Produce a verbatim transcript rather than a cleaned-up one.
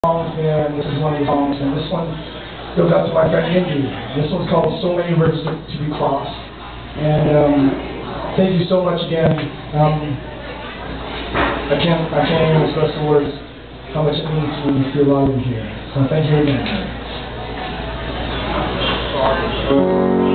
songs there, and this is one of the songs, and this one goes out to my friend Indy. This one's called So Many Rivers to, to Be Crossed. And um, thank you so much again. Um, I can't I can't even express the words how much it means to me to feel loved here. So thank you again.